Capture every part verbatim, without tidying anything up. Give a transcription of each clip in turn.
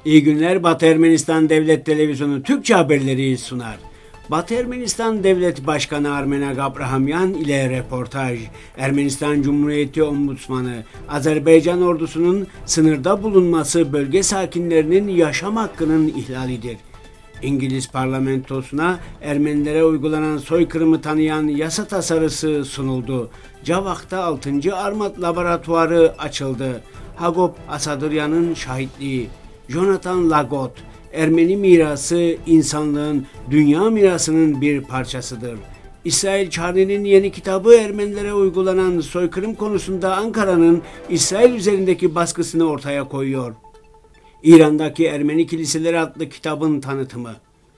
İyi günler. Batı Ermenistan Devlet Televizyonu Türkçe haberleri sunar. Batı Ermenistan Devlet Başkanı Armenak Abrahamyan ile röportaj. Ermenistan Cumhuriyeti Ombudsmanı, Azerbaycan ordusunun sınırda bulunması bölge sakinlerinin yaşam hakkının ihlalidir. İngiliz parlamentosuna Ermenilere uygulanan soykırımı tanıyan yasa tasarısı sunuldu. Cavak'ta altıncı Armat Laboratuvarı açıldı. Hagop Asaduryan'ın şahitliği. Jonathan Lagot, Ermeni mirası insanlığın dünya mirasının bir parçasıdır. İsrail Çarni'nin yeni kitabı Ermenilere uygulanan soykırım konusunda Ankara'nın İsrail üzerindeki baskısını ortaya koyuyor. İran'daki Ermeni Kiliseleri adlı kitabın tanıtımı.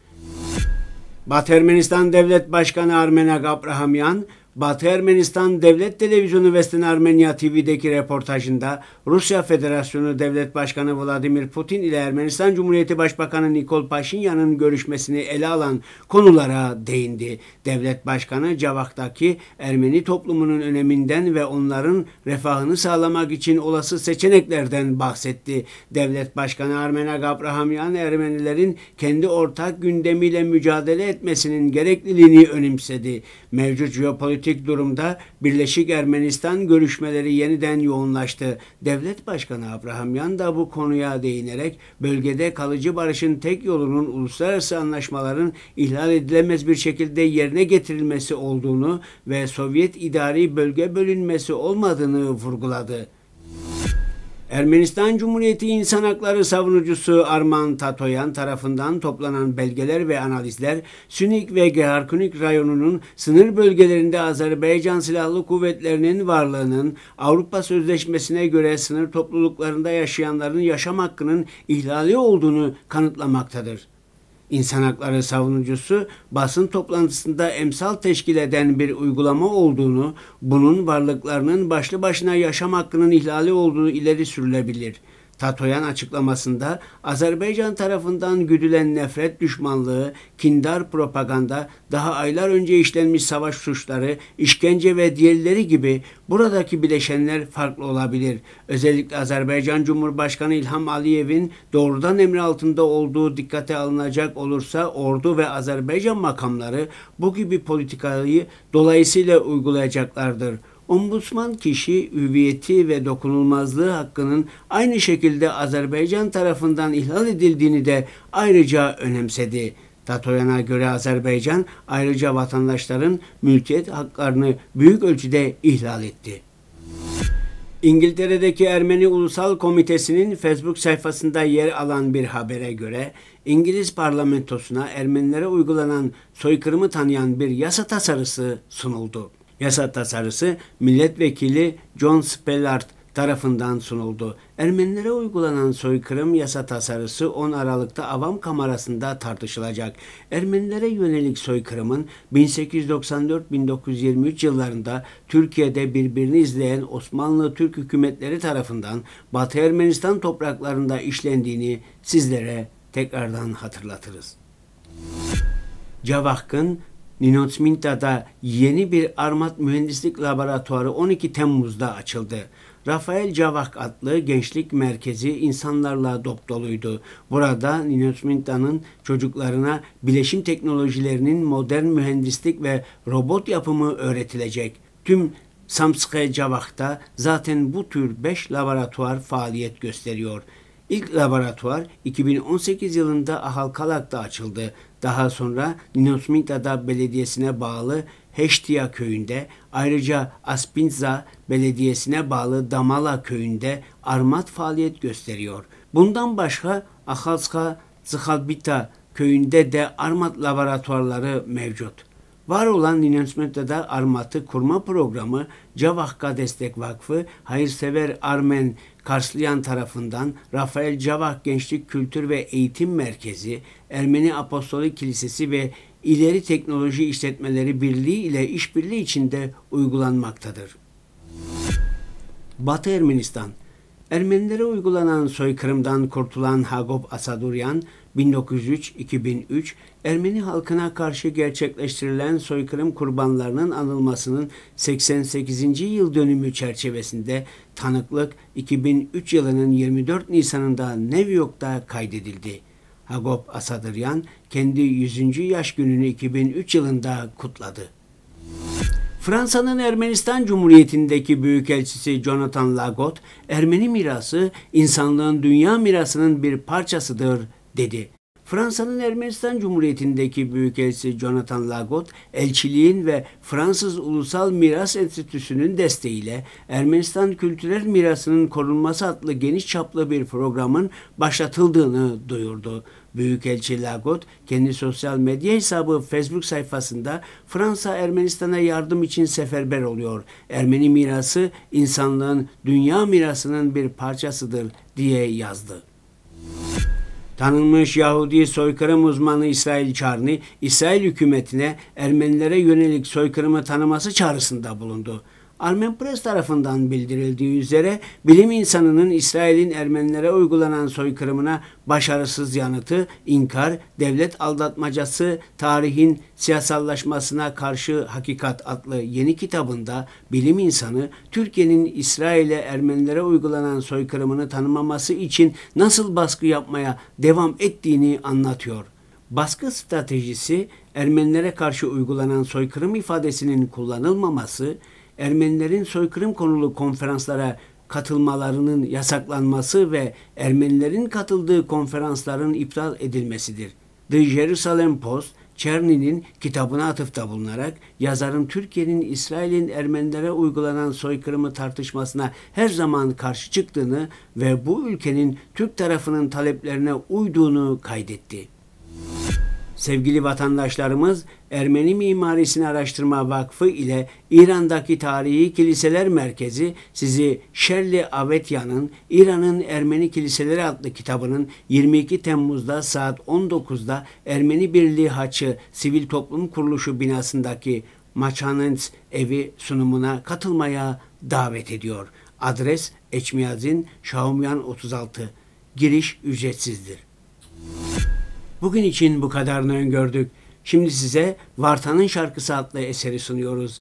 Batı Ermenistan Devlet Başkanı Armenak Abrahamyan, Batı Ermenistan Devlet Televizyonu Western Armenia T V'deki röportajında Rusya Federasyonu Devlet Başkanı Vladimir Putin ile Ermenistan Cumhuriyeti Başbakanı Nikol Paşinyan'ın görüşmesini ele alan konulara değindi. Devlet Başkanı Cavak'taki Ermeni toplumunun öneminden ve onların refahını sağlamak için olası seçeneklerden bahsetti. Devlet Başkanı Armenak Abrahamyan, Ermenilerin kendi ortak gündemiyle mücadele etmesinin gerekliliğini önemsedi. Mevcut jeopolitik durumda Birleşik Ermenistan görüşmeleri yeniden yoğunlaştı. Devlet Başkanı Abrahamyan da bu konuya değinerek bölgede kalıcı barışın tek yolunun uluslararası anlaşmaların ihlal edilemez bir şekilde yerine getirilmesi olduğunu ve Sovyet idari bölge bölünmesi olmadığını vurguladı. Ermenistan Cumhuriyeti İnsan Hakları savunucusu Arman Tatoyan tarafından toplanan belgeler ve analizler, Sünik ve Geharkunik rayonunun sınır bölgelerinde Azerbaycan Silahlı Kuvvetleri'nin varlığının Avrupa Sözleşmesi'ne göre sınır topluluklarında yaşayanların yaşam hakkının ihlali olduğunu kanıtlamaktadır. İnsan hakları savunucusu basın toplantısında emsal teşkil eden bir uygulama olduğunu, bunun varlıklarının başlı başına yaşam hakkının ihlali olduğu ileri sürülebilir. Tatoyan açıklamasında Azerbaycan tarafından güdülen nefret düşmanlığı, kindar propaganda, daha aylar önce işlenmiş savaş suçları, işkence ve diğerleri gibi buradaki bileşenler farklı olabilir. Özellikle Azerbaycan Cumhurbaşkanı İlham Aliyev'in doğrudan emri altında olduğu dikkate alınacak olursa ordu ve Azerbaycan makamları bu gibi politikayı dolayısıyla uygulayacaklardır. Ombudsman kişi hüviyeti ve dokunulmazlığı hakkının aynı şekilde Azerbaycan tarafından ihlal edildiğini de ayrıca önemsedi. Tatoyan'a göre Azerbaycan ayrıca vatandaşların mülkiyet haklarını büyük ölçüde ihlal etti. İngiltere'deki Ermeni Ulusal Komitesi'nin Facebook sayfasında yer alan bir habere göre İngiliz parlamentosuna Ermenilere uygulanan soykırımı tanıyan bir yasa tasarısı sunuldu. Yasa tasarısı milletvekili John Spellard tarafından sunuldu. Ermenilere uygulanan soykırım yasa tasarısı on Aralık'ta Avam Kamerası'nda tartışılacak. Ermenilere yönelik soykırımın bin sekiz yüz doksan dört bin dokuz yüz yirmi üç yıllarında Türkiye'de birbirini izleyen Osmanlı Türk hükümetleri tarafından Batı Ermenistan topraklarında işlendiğini sizlere tekrardan hatırlatırız. Cavak'ın Ninotsminta'da yeni bir Armat Mühendislik Laboratuvarı on iki Temmuz'da açıldı. Rafael Cavak adlı gençlik merkezi insanlarla dop doluydu. Burada Ninotsminta'nın çocuklarına bileşim teknolojilerinin modern mühendislik ve robot yapımı öğretilecek. Tüm Samske Cavak'ta zaten bu tür beş laboratuvar faaliyet gösteriyor. İlk laboratuvar iki bin on sekiz yılında Ahalkalak'ta açıldı. Daha sonra Ninotsminta'da belediyesine bağlı Heştiya köyünde, ayrıca Aspinza belediyesine bağlı Damala köyünde Armat faaliyet gösteriyor. Bundan başka Akhalska Zıhalbita köyünde de Armat laboratuvarları mevcut. Var olan Ninotsminta'da Armat'ı kurma programı Cavak'a Destek Vakfı, Hayırsever Armen Karsliyan tarafından Rafael Cavak Gençlik Kültür ve Eğitim Merkezi, Ermeni Apostolik Kilisesi ve İleri Teknoloji İşletmeleri Birliği ile işbirliği içinde uygulanmaktadır. Batı Ermenistan Ermenilere uygulanan soykırımdan kurtulan Hagop Asaduryan, bin dokuz yüz üç - iki bin üç Ermeni halkına karşı gerçekleştirilen soykırım kurbanlarının anılmasının seksen sekizinci yıl dönümü çerçevesinde tanıklık iki bin üç yılının yirmi dört Nisan'ında New York'ta kaydedildi. Hagop Asadıryan kendi yüzüncü yaş gününü iki bin üç yılında kutladı. Fransa'nın Ermenistan Cumhuriyeti'ndeki Büyükelçisi Jonathan Lagot, Ermeni mirası insanlığın dünya mirasının bir parçasıdır dedi. Fransa'nın Ermenistan Cumhuriyeti'ndeki Büyükelçisi Jonathan Lagot, elçiliğin ve Fransız Ulusal Miras Enstitüsü'nün desteğiyle Ermenistan Kültürel Mirasının Korunması adlı geniş çaplı bir programın başlatıldığını duyurdu. Büyükelçi Lagot, kendi sosyal medya hesabı Facebook sayfasında Fransa Ermenistan'a yardım için seferber oluyor. Ermeni mirası insanlığın dünya mirasının bir parçasıdır diye yazdı. Tanınmış Yahudi soykırım uzmanı İsrail Çarni, İsrail hükümetine Ermenilere yönelik soykırımı tanıması çağrısında bulundu. Armen Press tarafından bildirildiği üzere bilim insanının İsrail'in Ermenilere uygulanan soykırımına başarısız yanıtı, inkar, devlet aldatmacası, tarihin siyasallaşmasına karşı hakikat adlı yeni kitabında bilim insanı Türkiye'nin İsrail'e Ermenilere uygulanan soykırımını tanımaması için nasıl baskı yapmaya devam ettiğini anlatıyor. Baskı stratejisi, Ermenilere karşı uygulanan soykırım ifadesinin kullanılmaması, Ermenilerin soykırım konulu konferanslara katılmalarının yasaklanması ve Ermenilerin katıldığı konferansların iptal edilmesidir. The Jerusalem Post, Çerni'nin kitabına atıfta bulunarak yazarın Türkiye'nin İsrail'in Ermenilere uygulanan soykırımı tartışmasına her zaman karşı çıktığını ve bu ülkenin Türk tarafının taleplerine uyduğunu kaydetti. Sevgili vatandaşlarımız, Ermeni Mimarisini Araştırma Vakfı ile İran'daki Tarihi Kiliseler Merkezi sizi Şerli Avetya'nın İran'ın Ermeni Kiliseleri adlı kitabının yirmi iki Temmuz'da saat on dokuzda Ermeni Birliği Haçı Sivil Toplum Kuruluşu binasındaki Maçanens evi sunumuna katılmaya davet ediyor. Adres Eçmiyazin Şahumyan otuz altı. Giriş ücretsizdir. Bugün için bu kadarını öngördük. Şimdi size Vartan'ın Şarkısı adlı eseri sunuyoruz.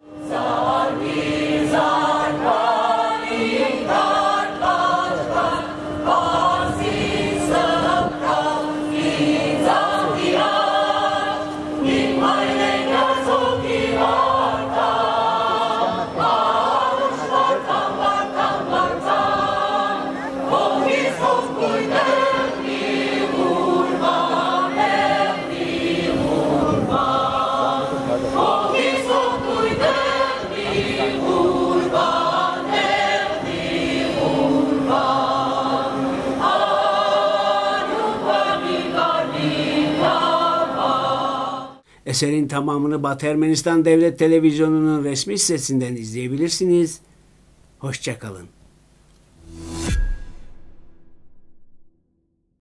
Eserin tamamını Batı Ermenistan Devlet Televizyonu'nun resmi sitesinden izleyebilirsiniz. Hoşça kalın.